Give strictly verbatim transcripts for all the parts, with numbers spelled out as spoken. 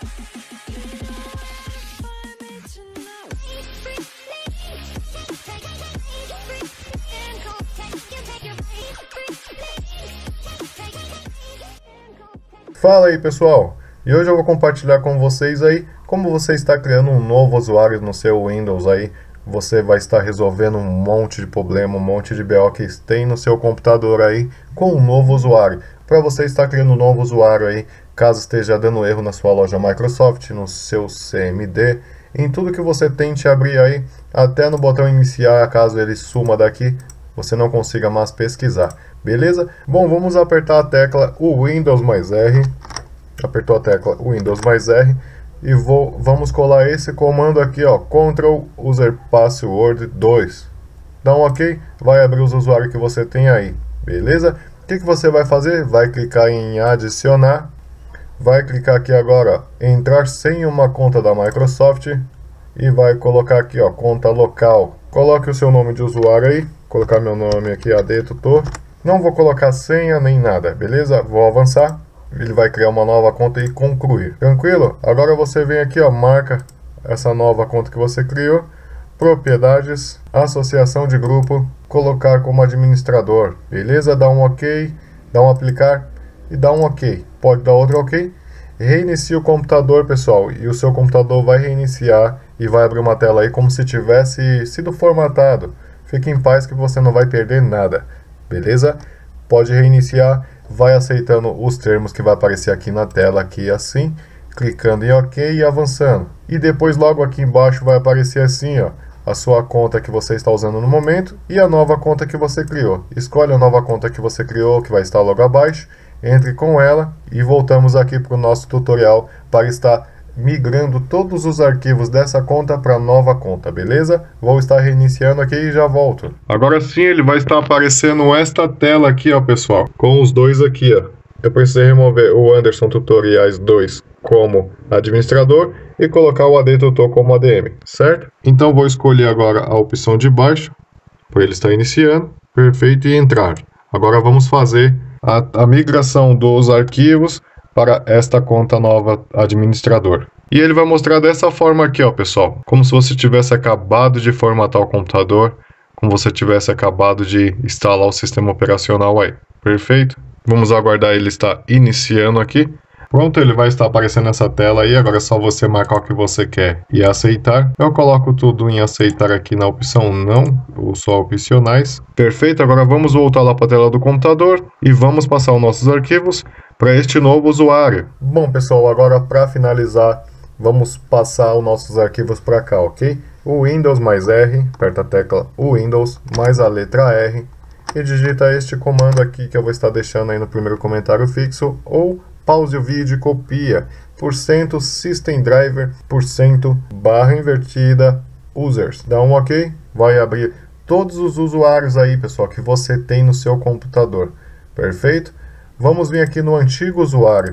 Fala aí pessoal, e hoje eu vou compartilhar com vocês aí como você está criando um novo usuário no seu Windows aí. Você vai estar resolvendo um monte de problema, um monte de B O que tem no seu computador aí com um novo usuário. Para você estar criando um novo usuário aí, caso esteja dando erro na sua loja Microsoft, no seu C M D, em tudo que você tente abrir aí, até no botão iniciar, caso ele suma daqui, você não consiga mais pesquisar. Beleza? Bom, vamos apertar a tecla o Windows mais R. Apertou a tecla Windows mais R. E vou, vamos colar esse comando aqui, ó, Ctrl User Password dois. Dá um OK, vai abrir os usuários que você tem aí. Beleza? O que, que você vai fazer? Vai clicar em adicionar. Vai clicar aqui agora, ó, entrar sem uma conta da Microsoft. E vai colocar aqui, ó, conta local. Coloque o seu nome de usuário aí. Vou colocar meu nome aqui, A D Tutor. Não vou colocar senha nem nada, beleza? Vou avançar. Ele vai criar uma nova conta e concluir. Tranquilo? Agora você vem aqui, ó, marca essa nova conta que você criou. Propriedades, associação de grupo, colocar como administrador. Beleza? Dá um OK, dá um aplicar e dá um OK. Pode dar outro OK. Reinicie o computador, pessoal, e o seu computador vai reiniciar e vai abrir uma tela aí como se tivesse sido formatado. Fique em paz que você não vai perder nada. Beleza? Pode reiniciar, vai aceitando os termos que vai aparecer aqui na tela, aqui assim, clicando em OK e avançando. E depois logo aqui embaixo vai aparecer assim, ó, a sua conta que você está usando no momento e a nova conta que você criou. Escolhe a nova conta que você criou, que vai estar logo abaixo, entre com ela e voltamos aqui para o nosso tutorial para estar migrando todos os arquivos dessa conta para a nova conta, beleza? Vou estar reiniciando aqui e já volto. Agora sim ele vai estar aparecendo esta tela aqui, ó, pessoal, com os dois aqui, ó. Eu precisei remover o Anderson Tutoriais dois como administrador e colocar o A D Tutor como A D M, certo? Então vou escolher agora a opção de baixo, para ele estar iniciando, perfeito, e entrar. Agora vamos fazer a, a migração dos arquivos para esta conta nova administrador. E ele vai mostrar dessa forma aqui, ó, pessoal, como se você tivesse acabado de formatar o computador, como se você tivesse acabado de instalar o sistema operacional aí. Perfeito? Vamos aguardar ele estar iniciando aqui. Pronto, ele vai estar aparecendo nessa tela aí. Agora é só você marcar o que você quer e aceitar. Eu coloco tudo em aceitar aqui na opção não, ou só opcionais. Perfeito, agora vamos voltar lá para a tela do computador e vamos passar os nossos arquivos para este novo usuário. Bom, pessoal, agora para finalizar, vamos passar os nossos arquivos para cá, ok? O Windows mais R, aperta a tecla o Windows mais a letra R e digita este comando aqui que eu vou estar deixando aí no primeiro comentário fixo, ou pause o vídeo e copia, por cento system driver, por cento barra invertida users. Dá um OK, vai abrir todos os usuários aí, pessoal, que você tem no seu computador. Perfeito? Vamos vir aqui no antigo usuário.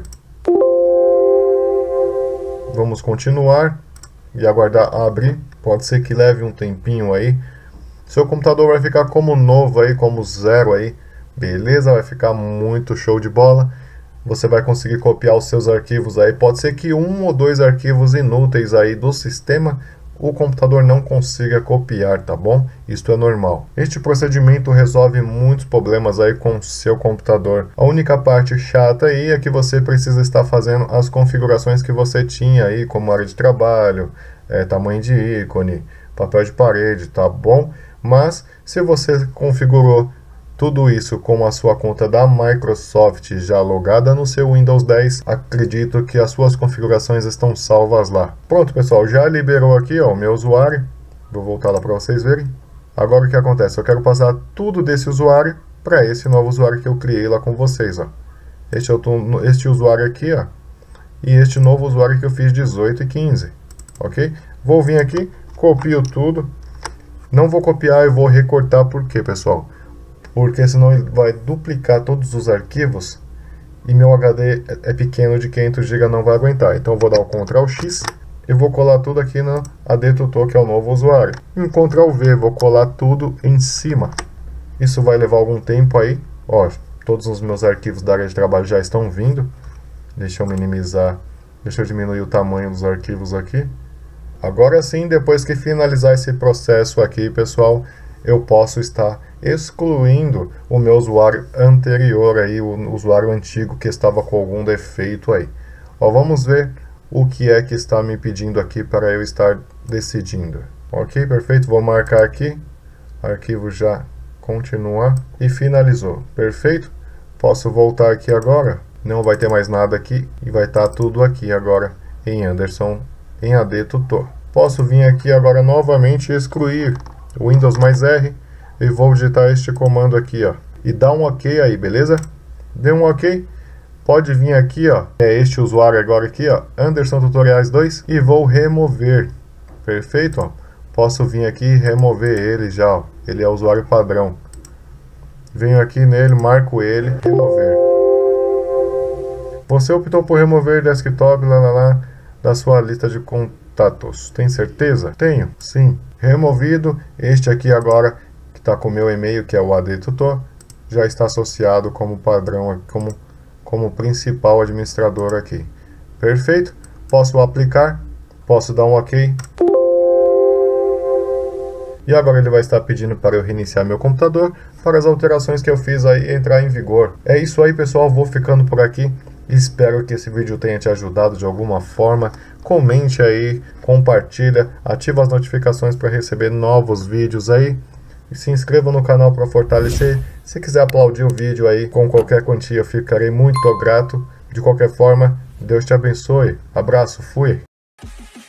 Vamos continuar e aguardar abrir. Pode ser que leve um tempinho aí. Seu computador vai ficar como novo aí, como zero aí. Beleza? Vai ficar muito show de bola. Você vai conseguir copiar os seus arquivos aí. Pode ser que um ou dois arquivos inúteis aí do sistema o computador não consiga copiar, tá bom? Isto é normal. Este procedimento resolve muitos problemas aí com o seu computador. A única parte chata aí é que você precisa estar fazendo as configurações que você tinha aí, como área de trabalho, é, tamanho de ícone, papel de parede, tá bom? Mas se você configurou tudo isso com a sua conta da Microsoft já logada no seu Windows dez, acredito que as suas configurações estão salvas lá. Pronto, pessoal, já liberou aqui, ó, o meu usuário. Vou voltar lá para vocês verem. Agora o que acontece? Eu quero passar tudo desse usuário para esse novo usuário que eu criei lá com vocês, ó. Este, eu tô, este usuário aqui, ó, e este novo usuário que eu fiz dezoito e quinze, ok? Vou vir aqui, copio tudo. Não vou copiar, eu vou recortar, por quê, pessoal? Porque senão ele vai duplicar todos os arquivos e meu H D é pequeno, de quinhentos gigas, não vai aguentar. Então eu vou dar o control X e vou colar tudo aqui no A D Tutor, que é o novo usuário. Em control V, vou colar tudo em cima. Isso vai levar algum tempo aí. Ó, todos os meus arquivos da área de trabalho já estão vindo. Deixa eu minimizar Deixa eu diminuir o tamanho dos arquivos aqui. Agora sim, depois que finalizar esse processo aqui, pessoal, eu posso estar excluindo o meu usuário anterior aí, o usuário antigo que estava com algum defeito aí. Ó, vamos ver o que é que está me pedindo aqui para eu estar decidindo. Ok, perfeito, vou marcar aqui, arquivo já continuar e finalizou. Perfeito, posso voltar aqui agora, não vai ter mais nada aqui e vai estar tudo aqui agora em Anderson, em A D Tutor. Posso vir aqui agora novamente e excluir o Windows mais R e vou digitar este comando aqui, ó, e dar um OK aí, beleza? Dê um OK, pode vir aqui, ó, é este usuário agora aqui, ó, Anderson Tutoriais dois, e vou remover. Perfeito, ó. Posso vir aqui e remover ele já, ó. Ele é usuário padrão. Venho aqui nele, marco ele, remover. Você optou por remover desktop lá, lá, lá da sua lista de contatos. Tem certeza? Tenho, sim. Removido. Este aqui agora, que está com o meu e-mail, que é o A D Tutor, já está associado como padrão, como, como principal administrador aqui. Perfeito. Posso aplicar. Posso dar um OK. E agora ele vai estar pedindo para eu reiniciar meu computador, para as alterações que eu fiz aí entrar em vigor. É isso aí, pessoal. Vou ficando por aqui. Espero que esse vídeo tenha te ajudado de alguma forma. Comente aí, compartilha, ativa as notificações para receber novos vídeos aí. E se inscreva no canal para fortalecer. Se quiser aplaudir o vídeo aí com qualquer quantia, eu ficarei muito grato. De qualquer forma, Deus te abençoe. Abraço, fui!